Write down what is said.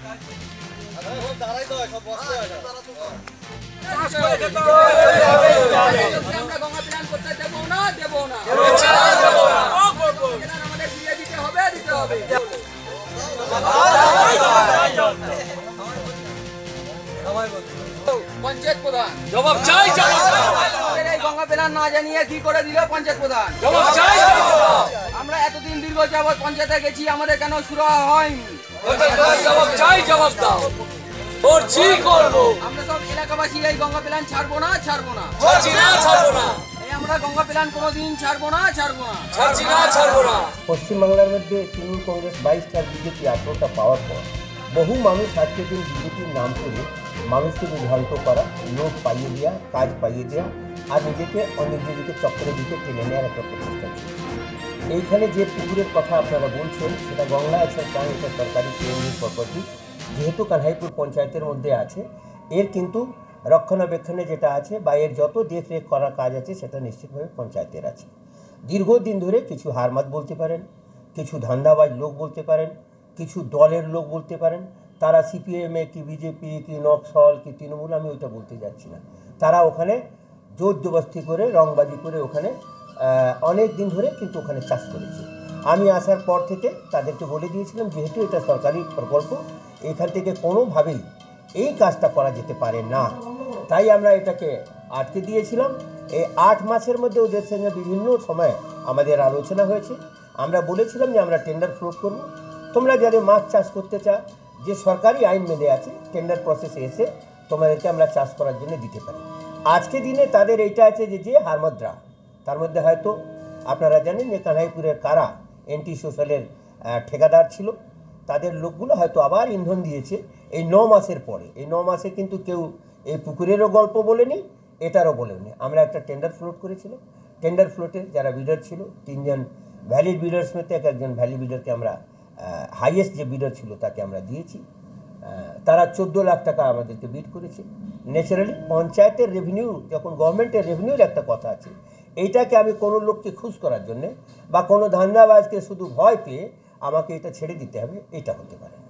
আমরা গঙ্গা প্ল্যান করতে দেবো না আমাদের দিয়ে দিতে হবে পঞ্চায়েত প্রধান জবাব চাই এই গঙ্গা প্ল্যান না জানিয়ে কি করে দিল পঞ্চায়েত প্রধান জবাব চাই আমরা এতদিন দীর্ঘ যাবৎ পঞ্চায়েতে গেছি আমাদের কেন শুরু হয়নি জবাব চাই জবাব দাও করছি করবো আমরা সব এলাকাবাসী এই গঙ্গা প্ল্যান ছাড়বো না ছাড়বো না এই আমরা গঙ্গা প্ল্যান কোনোদিন ছাড়বো না ছাড়বো না। পশ্চিমবাংলার মধ্যে তৃণমূল কংগ্রেস 22টা বিজেপি 18টা পাওয়ার পর বহু মানুষ আজকে দিন বিজেপির নাম করে মানুষকে বিভ্রান্ত করা, লোক পাইয়ে দেওয়া, কাজ পাইয়ে দেওয়া আর নিজেকে অন্যদিকে চক্রের দিকে টেনে নেওয়ার একটা প্রচেষ্টা চলছে। এইখানে যে পুকুরের কথা আপনারা বলছেন সেটা গঙ্গা একটা সরকারি কেন্দ্রীয় প্রপার্টি, যেহেতু কানহাইপুর পঞ্চায়েতের মধ্যে আছে, এর কিন্তু রক্ষণাবেক্ষণে যেটা আছে বা এর যত দেখরেখ করার কাজ আছে সেটা নিশ্চিতভাবে পঞ্চায়েতের আছে। দীর্ঘদিন ধরে কিছু হারমাত বলতে পারেন, কিছু ধান্দাবাজ লোক বলতে পারেন, কিছু দলের লোক বলতে পারেন, তারা সিপিএমে কি বিজেপি কি নকশাল কি তৃণমূল, আমি ওইটা বলতে যাচ্ছি না, তারা ওখানে জোর জবস্তি করে রংবাজি করে ওখানে অনেক দিন ধরে কিন্তু ওখানে চাষ করেছে। আমি আসার পর থেকে তাদেরকে বলে দিয়েছিলাম যেহেতু এটা সরকারি প্রকল্প, এখান থেকে কোনোভাবেই এই কাজটা করা যেতে পারে না, তাই আমরা এটাকে আটকে দিয়েছিলাম। এই 8 মাসের মধ্যে ওদের সঙ্গে বিভিন্ন সময়ে আমাদের আলোচনা হয়েছে। আমরা বলেছিলাম যে আমরা টেন্ডার ফ্লোট করব, তোমরা যারা মাছ চাষ করতে চাও যে সরকারি আইন মেনে আছে টেন্ডার প্রসেসে এসে তোমাদেরকে আমরা চাষ করার জন্য দিতে পারি। আজকে দিনে তাদের এইটা আছে যে হারমাদরা, তার মধ্যে হয়তো আপনারা জানেন যে কানহাইপুরের কারা এন্টি সোশ্যালের ঠিকাদার ছিল, তাদের লোকগুলো হয়তো আবার ইন্ধন দিয়েছে এই 9 মাসের পরে। এই 9 মাসে কিন্তু কেউ এই পুকুরেরও গল্প বলেনি, এটারও বলেনি। আমরা একটা টেন্ডার ফ্লোট করেছিলাম, টেন্ডার ফ্লোটে যারা বিডার ছিল 3 জন ভ্যালিড বিডার্স মধ্যে একজন ভ্যালিড বিডারকে আমরা হাইয়েস্ট যে বিডার ছিল তাকে আমরা দিয়েছি। তারা 14 লাখ টাকা আমাদেরকে বিড করেছে। ন্যাচারালি পঞ্চায়েতের রেভিনিউ, যখন গভর্নমেন্টের রেভিনিউর একটা কথা আছে, এইটাকে আমি কোনো লোককে খুশ করার জন্যে বা কোনো ধান্দাবাজকে শুধু ভয় পেয়ে আমাকে এটা ছেড়ে দিতে হবে, এটা হতে পারে না।